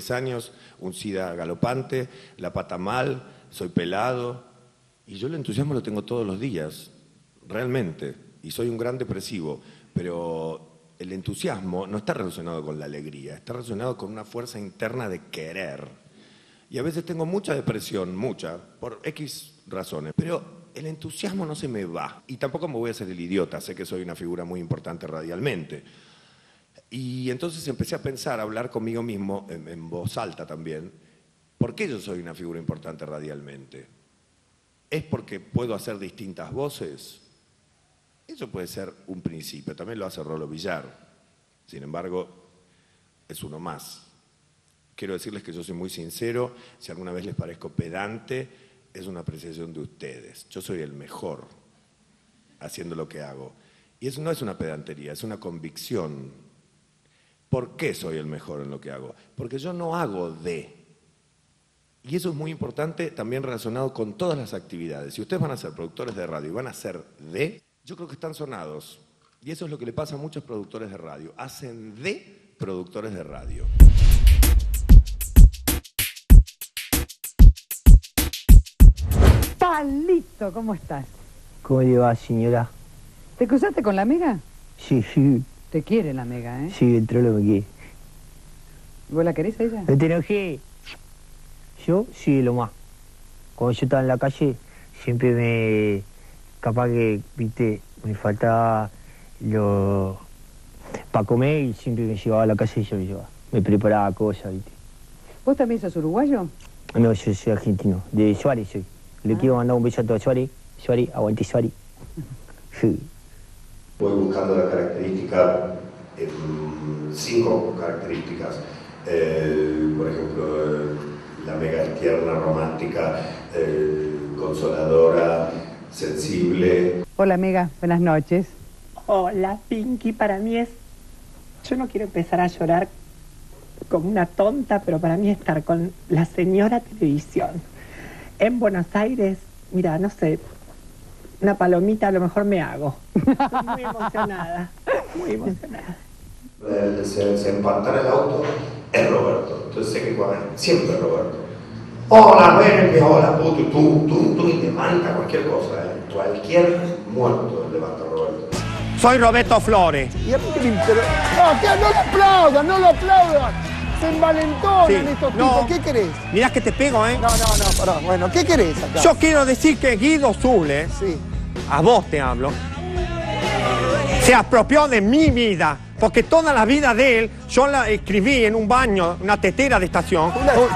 10 años, un SIDA galopante, la pata mal, soy pelado. Y yo el entusiasmo lo tengo todos los días, realmente. Y soy un gran depresivo, pero el entusiasmo no está relacionado con la alegría, está relacionado con una fuerza interna de querer. Y a veces tengo mucha depresión, mucha, por X razones, pero el entusiasmo no se me va. Y tampoco me voy a hacer el idiota, sé que soy una figura muy importante radialmente. Y entonces empecé a pensar, a hablar conmigo mismo, en voz alta también, ¿por qué yo soy una figura importante radialmente? ¿Es porque puedo hacer distintas voces? Eso puede ser un principio, también lo hace Rolo Villar. Sin embargo, es uno más. Quiero decirles que yo soy muy sincero, si alguna vez les parezco pedante, es una apreciación de ustedes. Yo soy el mejor haciendo lo que hago. Y eso no es una pedantería, es una convicción. ¿Por qué soy el mejor en lo que hago? Porque yo no hago de. Y eso es muy importante también relacionado con todas las actividades. Si ustedes van a ser productores de radio y van a ser de, yo creo que están sonados. Y eso es lo que le pasa a muchos productores de radio. Hacen de productores de radio. Palito, ¿cómo estás? ¿Cómo le va, señora? ¿Te cruzaste con la Mega? Sí, sí. Te quiere la Mega, ¿eh? Sí, entró lo que quiere. ¿Vos la querés a ella? No te enojé. Yo sí, lo más. Cuando yo estaba en la calle, siempre me... Capaz que, viste, me faltaba lo... para comer y siempre me llevaba a la casa y yo me llevaba. Me preparaba cosas, viste. ¿Vos también sos uruguayo? No, yo soy argentino. De Suárez soy. Le quiero mandar un beso a todo Suárez. Suárez, aguante Suárez. Sí. Voy buscando la característica, 5 características. Por ejemplo, la Mega es tierna, romántica, consoladora, sensible. Hola, Mega, buenas noches. Hola, Pinky, para mí es... Yo no quiero empezar a llorar como una tonta, pero para mí estar con la señora televisión en Buenos Aires, mira, no sé, una palomita a lo mejor me hago. Estoy muy emocionada, muy emocionada. Se empantana el auto, es Roberto. Entonces sé que siempre es Roberto. Hola, Benke, hola, puto, tú, y levanta cualquier cosa, cualquier muerto levanta Roberto. Soy Roberto Flores. ¿Y a mí qué me interesa? No lo aplaudan, no lo aplaudan. Se envalentonan estos tipos. ¿Qué querés? Mirá que te pego, ¿eh? No, pará. Bueno, ¿qué querés acá? Yo quiero decir que Guido Zule, sí, a vos te hablo, se apropió de mi vida. Porque toda la vida de él, yo la escribí en un baño, una tetera de estación.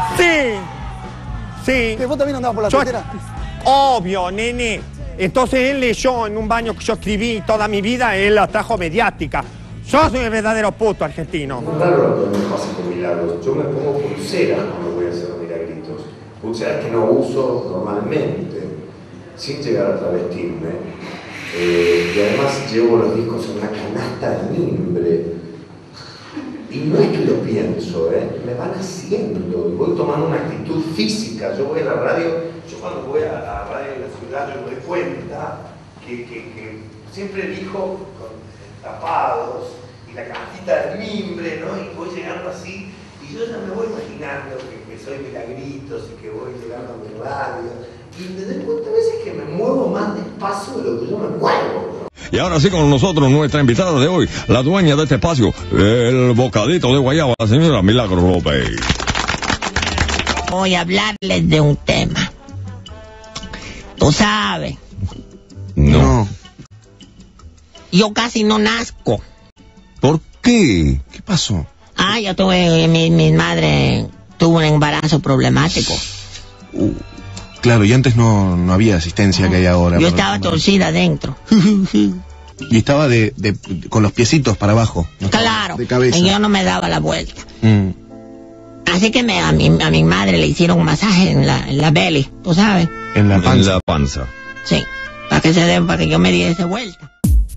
Sí. ¿Vos también andabas por la tetera? Obvio, nene. Entonces él leyó en un baño que yo escribí toda mi vida, él la trajo mediática. Yo soy el verdadero puto argentino. Es raro que me pase con milagros. Yo me pongo pulseras cuando voy a hacer milagritos. Pulseras que no uso normalmente, sin llegar a travestirme. Y además llevo los discos en una canasta de mimbre. Y no es que lo pienso, me van haciendo. Y voy tomando una actitud física. Yo voy a la radio, yo cuando voy a la radio de la ciudad, yo me doy cuenta que siempre elijo con tapados y la canastita de mimbre, ¿no? Y voy llegando así, y yo ya me voy imaginando que soy milagritos y que voy llegando a mi radio. Y me doy cuenta a veces que me muevo más despacio de lo que yo me muevo, ¿no? Y ahora sí con nosotros nuestra invitada de hoy, la dueña de este espacio, el bocadito de guayaba, la señora Milagros López. Voy a hablarles de un tema. ¿Tú sabes? No. Yo casi no nazco. ¿Por qué? ¿Qué pasó? Yo tuve, mi madre tuvo un embarazo problemático. Claro, y antes no había asistencia que hay ahora. Yo estaba torcida adentro. Y estaba con los piecitos para abajo. ¿No? Claro, de cabeza. y yo no me daba la vuelta. Así que a mi madre le hicieron un masaje en la belly, ¿tú sabes? En la panza. En la panza. Sí, para que yo me diese vuelta.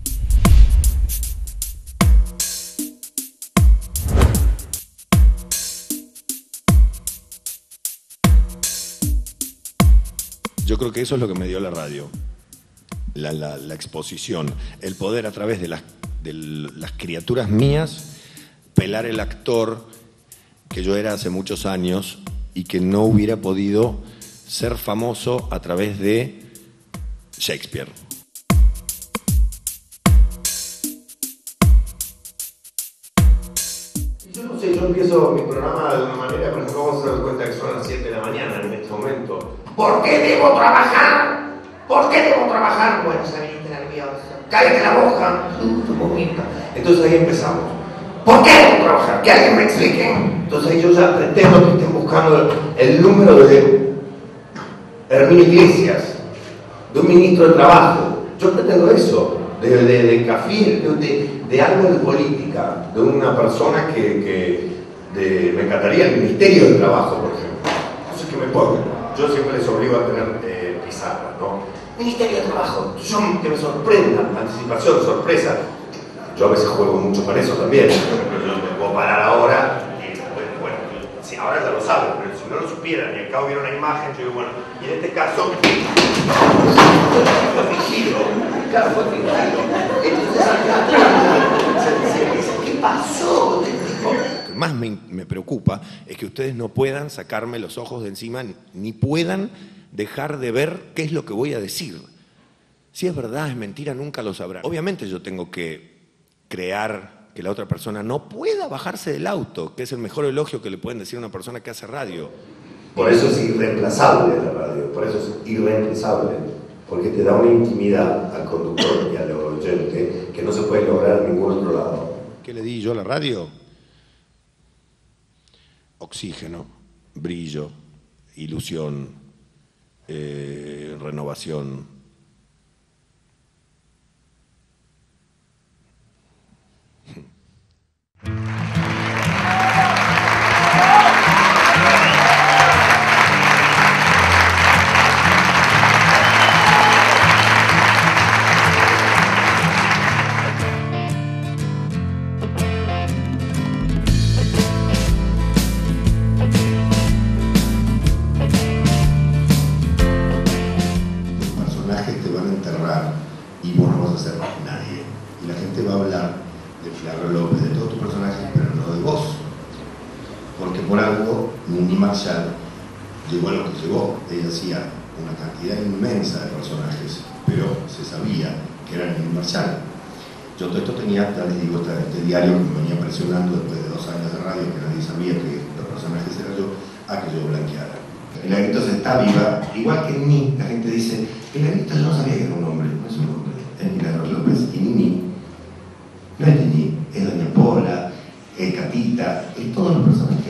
Yo creo que eso es lo que me dio la radio, la exposición, el poder a través de las criaturas mías, pelar el actor, que yo era hace muchos años y que no hubiera podido ser famoso a través de Shakespeare. Yo no sé, yo empiezo mi programa de una manera, por ejemplo, vamos a dar cuenta que son las 7 de la mañana en este momento. ¿Por qué debo trabajar? ¿Por qué debo trabajar? Bueno, se me nerviosa. Cállate la boca. Entonces ahí empezamos. ¿Por qué debo trabajar? Que alguien me explique. Entonces ahí yo ya pretendo que estén buscando el número de Herminio Iglesias, de un ministro de Trabajo. Yo pretendo eso, de Cafir, de algo de política, de una persona me encantaría el Ministerio del Trabajo, por ejemplo. Entonces que me pongan. Yo siempre les obligo a tener pizarra, ¿no? Ministerio de Trabajo, que me sorprenda, anticipación, sorpresa. Yo a veces juego mucho con eso también. Por ejemplo, yo me puedo parar ahora y, bueno, sí, ahora ya lo saben, pero si no lo supieran y acá hubiera una imagen, yo digo, bueno, y en este caso, fue fingido. Claro, fue fingido. Entonces, ¿qué pasó? Lo que más me preocupa es que ustedes no puedan sacarme los ojos de encima ni puedan dejar de ver qué es lo que voy a decir. Si es verdad, es mentira, nunca lo sabrán. Obviamente yo tengo que crear que la otra persona no pueda bajarse del auto, que es el mejor elogio que le pueden decir a una persona que hace radio. Por eso es irreemplazable la radio, por eso es irreemplazable, porque te da una intimidad al conductor y al oyente que no se puede lograr en ningún otro lado. ¿Qué le di yo a la radio? Oxígeno, brillo, ilusión, renovación. Personajes te van a enterrar y vos no vas a ser nadie. Y la gente va a hablar de Fierro López, de todos tus personajes, pero no de vos. Porque por algo, Nini Marshall llegó a lo que llegó. Ella hacía una cantidad inmensa de personajes, pero se sabía que era Nini Marshall. Yo todo esto tenía, ya les digo, este diario que me venía presionando después de 2 años de radio, que nadie sabía que los personajes era yo, a que yo blanqueara. El Aguitos está viva, igual que Nini. La gente dice, el Aguitos yo no sabía que era un hombre, no es un hombre, es Milagros López. Y Nini no es Nini, es Doña Pola, es Catita, es todos los personajes.